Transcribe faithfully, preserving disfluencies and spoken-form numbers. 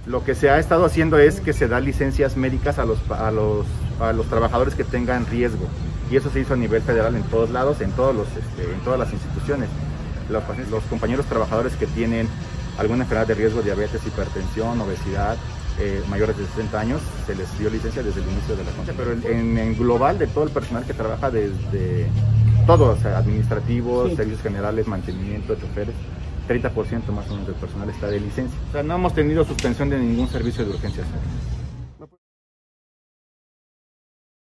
Lo que se ha estado haciendo es que se da licencias médicas a los, a los, a los trabajadores que tengan riesgo, y eso se hizo a nivel federal en todos lados, en, todos los, este, en todas las instituciones. Los, los compañeros trabajadores que tienen alguna enfermedad de riesgo, diabetes, hipertensión, obesidad, eh, mayores de sesenta años, se les dio licencia desde el inicio de la concha, pero en, en global de todo el personal que trabaja desde todo, o sea, administrativos, sí, servicios generales, mantenimiento, choferes, treinta por ciento más o menos del personal está de licencia. O sea, no hemos tenido suspensión de ningún servicio de urgencias.